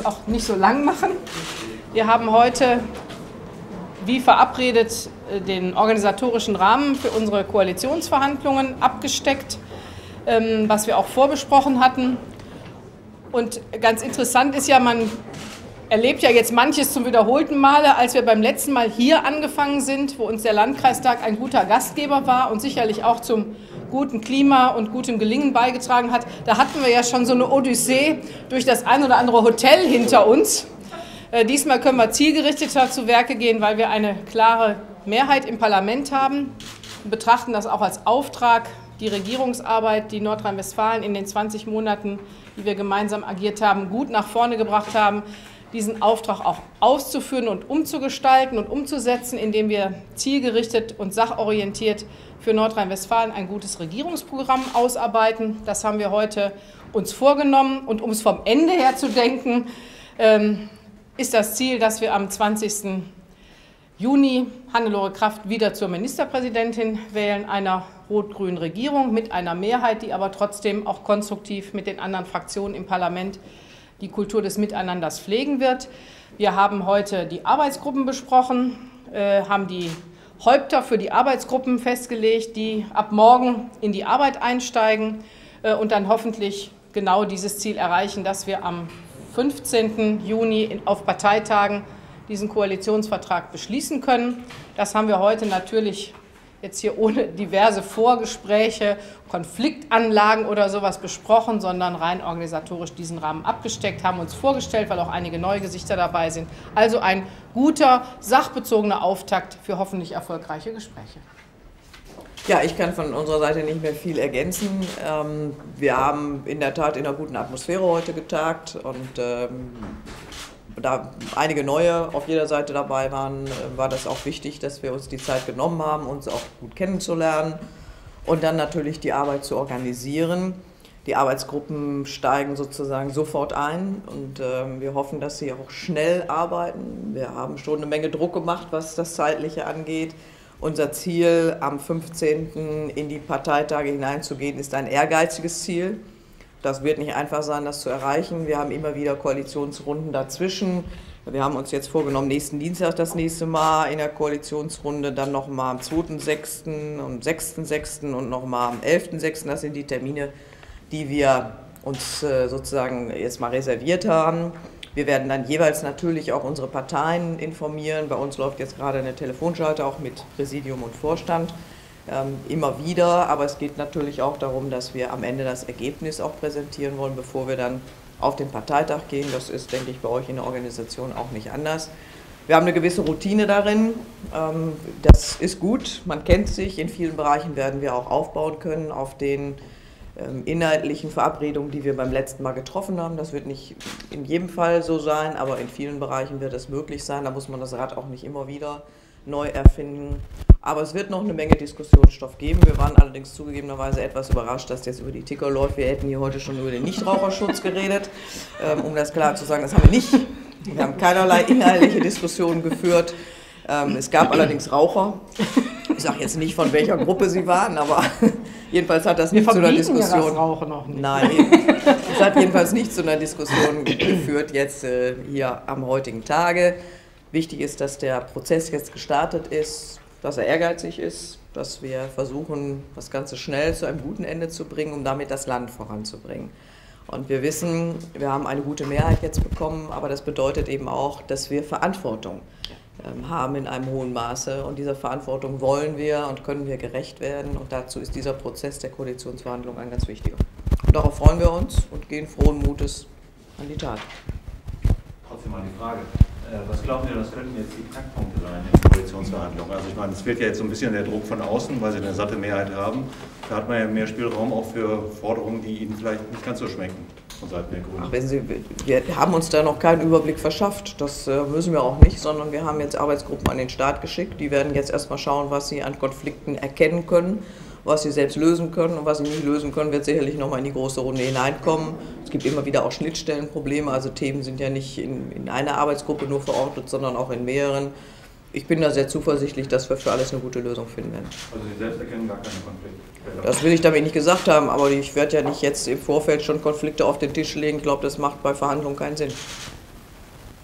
es auch nicht so lang machen. Wir haben heute, wie verabredet, den organisatorischen Rahmen für unsere Koalitionsverhandlungen abgesteckt, was wir auch vorbesprochen hatten. Und ganz interessant ist ja, man erlebt ja jetzt manches zum wiederholten Male, als wir beim letzten Mal hier angefangen sind, wo uns der Landkreistag ein guter Gastgeber war und sicherlich auch zum guten Klima und gutem Gelingen beigetragen hat. Da hatten wir ja schon so eine Odyssee durch das ein oder andere Hotel hinter uns. Diesmal können wir zielgerichteter zu Werke gehen, weil wir eine klare Mehrheit im Parlament haben und betrachten das auch als Auftrag, die Regierungsarbeit, die Nordrhein-Westfalen in den 20 Monaten, die wir gemeinsam agiert haben, gut nach vorne gebracht haben, diesen Auftrag auch auszuführen und umzugestalten und umzusetzen, indem wir zielgerichtet und sachorientiert für Nordrhein-Westfalen ein gutes Regierungsprogramm ausarbeiten. Das haben wir heute uns vorgenommen. Und um es vom Ende her zu denken, ist das Ziel, dass wir am 20. Juni Hannelore Kraft wieder zur Ministerpräsidentin wählen, einer rot-grünen Regierung mit einer Mehrheit, die aber trotzdem auch konstruktiv mit den anderen Fraktionen im Parlament die Kultur des Miteinanders pflegen wird. Wir haben heute die Arbeitsgruppen besprochen, haben die Häupter für die Arbeitsgruppen festgelegt, die ab morgen in die Arbeit einsteigen und dann hoffentlich genau dieses Ziel erreichen, dass wir am 15. Juni auf Parteitagen diesen Koalitionsvertrag beschließen können. Das haben wir heute natürlich jetzt hier ohne diverse Vorgespräche, Konfliktanlagen oder sowas besprochen, sondern rein organisatorisch diesen Rahmen abgesteckt, haben uns vorgestellt, weil auch einige neue Gesichter dabei sind. Also ein guter, sachbezogener Auftakt für hoffentlich erfolgreiche Gespräche. Ja, ich kann von unserer Seite nicht mehr viel ergänzen. Wir haben in der Tat in einer guten Atmosphäre heute getagt und da einige neue auf jeder Seite dabei waren, war das auch wichtig, dass wir uns die Zeit genommen haben, uns auch gut kennenzulernen und dann natürlich die Arbeit zu organisieren. Die Arbeitsgruppen steigen sozusagen sofort ein und wir hoffen, dass sie auch schnell arbeiten. Wir haben schon eine Menge Druck gemacht, was das Zeitliche angeht. Unser Ziel, am 15. in die Parteitage hineinzugehen, ist ein ehrgeiziges Ziel. Das wird nicht einfach sein, das zu erreichen. Wir haben immer wieder Koalitionsrunden dazwischen. Wir haben uns jetzt vorgenommen, nächsten Dienstag das nächste Mal in der Koalitionsrunde, dann nochmal am 2.6. und 6.6. und nochmal am 11.6. Das sind die Termine, die wir uns sozusagen jetzt mal reserviert haben. Wir werden dann jeweils natürlich auch unsere Parteien informieren. Bei uns läuft jetzt gerade eine Telefonschalte auch mit Präsidium und Vorstand. Immer wieder, aber es geht natürlich auch darum, dass wir am Ende das Ergebnis auch präsentieren wollen, bevor wir dann auf den Parteitag gehen. Das ist, denke ich, bei euch in der Organisation auch nicht anders. Wir haben eine gewisse Routine darin, das ist gut, man kennt sich, in vielen Bereichen werden wir auch aufbauen können auf den inhaltlichen Verabredungen, die wir beim letzten Mal getroffen haben. Das wird nicht in jedem Fall so sein, aber in vielen Bereichen wird es möglich sein, da muss man das Rad auch nicht immer wieder neu erfinden. Aber es wird noch eine Menge Diskussionsstoff geben. Wir waren allerdings zugegebenerweise etwas überrascht, dass jetzt über die Ticker läuft. Wir hätten hier heute schon über den Nichtraucherschutz geredet, um das klar zu sagen, das haben wir nicht. Wir haben keinerlei inhaltliche Diskussionen geführt. Es gab allerdings Raucher. Ich sage jetzt nicht, von welcher Gruppe sie waren, aber jedenfalls hat das nicht zu einer Diskussion. Ja, das Rauchen noch nicht. Nein, es hat jedenfalls nicht zu einer Diskussion geführt jetzt hier am heutigen Tage. Wichtig ist, dass der Prozess jetzt gestartet ist, dass er ehrgeizig ist, dass wir versuchen, das Ganze schnell zu einem guten Ende zu bringen, um damit das Land voranzubringen. Und wir wissen, wir haben eine gute Mehrheit jetzt bekommen, aber das bedeutet eben auch, dass wir Verantwortung haben in einem hohen Maße. Und dieser Verantwortung wollen wir und können wir gerecht werden. Und dazu ist dieser Prozess der Koalitionsverhandlungen ein ganz wichtiger. Und darauf freuen wir uns und gehen frohen Mutes an die Tat. Trotzdem mal die Frage. Was glauben Sie, was könnten jetzt die Knackpunkte sein in den Koalitionsverhandlungen? Also ich meine, es wird ja jetzt so ein bisschen der Druck von außen, weil Sie eine satte Mehrheit haben. Da hat man ja mehr Spielraum auch für Forderungen, die Ihnen vielleicht nicht ganz so schmecken von Seiten der Grünen. Wir haben uns da noch keinen Überblick verschafft, das müssen wir auch nicht, sondern wir haben jetzt Arbeitsgruppen an den Staat geschickt. Die werden jetzt erstmal schauen, was sie an Konflikten erkennen können, was sie selbst lösen können, und was sie nicht lösen können, wird sicherlich nochmal in die große Runde hineinkommen. Es gibt immer wieder auch Schnittstellenprobleme, also Themen sind ja nicht in einer Arbeitsgruppe nur verortet, sondern auch in mehreren. Ich bin da sehr zuversichtlich, dass wir für alles eine gute Lösung finden werden. Also Sie selbst erkennen gar keine Konflikte? Das will ich damit nicht gesagt haben, aber ich werde ja nicht jetzt im Vorfeld schon Konflikte auf den Tisch legen. Ich glaube, das macht bei Verhandlungen keinen Sinn.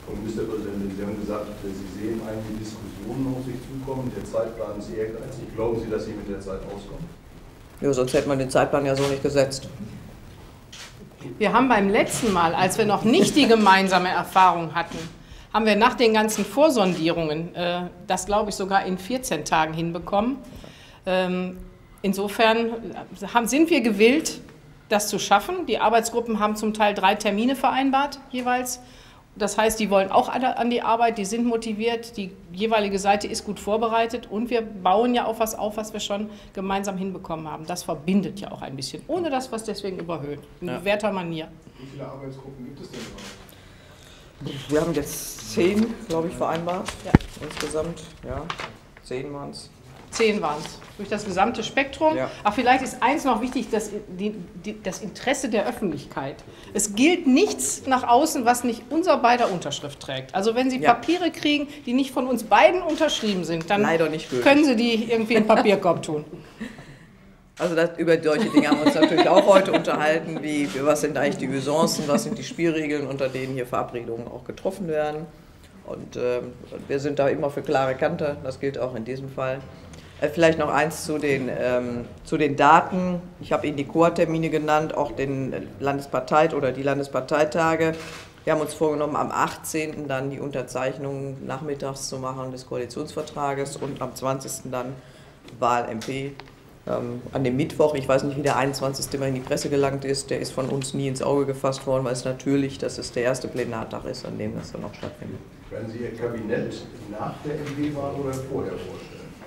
Frau Ministerpräsidentin, Sie haben gesagt, Sie sehen einige Diskussionen auf sich zukommen. Der Zeitplan ist ehrgeizig. Glauben Sie, dass Sie mit der Zeit auskommen? Ja, sonst hätte man den Zeitplan ja so nicht gesetzt. Wir haben beim letzten Mal, als wir noch nicht die gemeinsame Erfahrung hatten, haben wir nach den ganzen Vorsondierungen das, glaube ich, sogar in 14 Tagen hinbekommen. Insofern sind wir gewillt, das zu schaffen. Die Arbeitsgruppen haben zum Teil 3 Termine vereinbart jeweils. Das heißt, die wollen auch alle an die Arbeit, die sind motiviert, die jeweilige Seite ist gut vorbereitet und wir bauen ja auf, was wir schon gemeinsam hinbekommen haben. Das verbindet ja auch ein bisschen, ohne dass wir es deswegen überhöhen. In bewährter Manier. Wie viele Arbeitsgruppen gibt es denn überhaupt? Wir haben jetzt 10, glaube ich, vereinbart. Ja. Insgesamt, ja, 10 waren es. 10 waren es, durch das gesamte Spektrum. Ja. Ach, vielleicht ist eins noch wichtig, das Interesse der Öffentlichkeit. Es gilt nichts nach außen, was nicht unser beider Unterschrift trägt. Also wenn Sie Papiere kriegen, die nicht von uns beiden unterschrieben sind, dann leider nicht können Sie die irgendwie in den Papierkorb tun. Also über solche Dinge haben wir uns natürlich auch heute unterhalten, wie was sind eigentlich die Usancen, was sind die Spielregeln, unter denen hier Verabredungen auch getroffen werden. Und wir sind da immer für klare Kante, das gilt auch in diesem Fall. Vielleicht noch eins zu den Daten. Ich habe Ihnen die Chortermine genannt, auch den Landespartei- oder die Landesparteitage. Wir haben uns vorgenommen, am 18. dann die Unterzeichnung nachmittags zu machen des Koalitionsvertrages und am 20. dann Wahl MP. An dem Mittwoch, ich weiß nicht, wie der 21. mal in die Presse gelangt ist, der ist von uns nie ins Auge gefasst worden, weil es natürlich, dass es der erste Plenartag ist, an dem das dann auch stattfindet. Werden Sie Ihr Kabinett nach der MP-Wahl oder vorher vorstellen?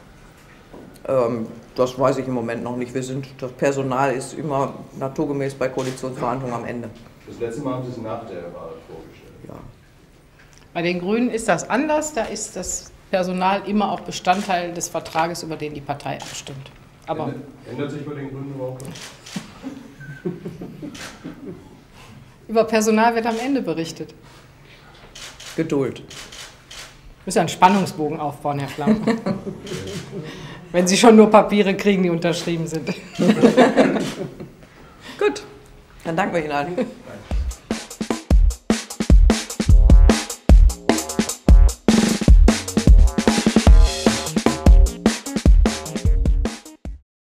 Das weiß ich im Moment noch nicht. Das Personal ist immer naturgemäß bei Koalitionsverhandlungen am Ende. Das letzte Mal haben Sie es nach der Wahl vorgestellt. Ja. Bei den Grünen ist das anders, da ist das Personal immer auch Bestandteil des Vertrages, über den die Partei abstimmt. Aber ändert sich bei den Grünen überhaupt was? über Personal wird am Ende berichtet. Geduld. Wir müssen einen Spannungsbogen aufbauen, Herr Flamm. Wenn Sie schon nur Papiere kriegen, die unterschrieben sind. Gut, dann danken wir Ihnen allen.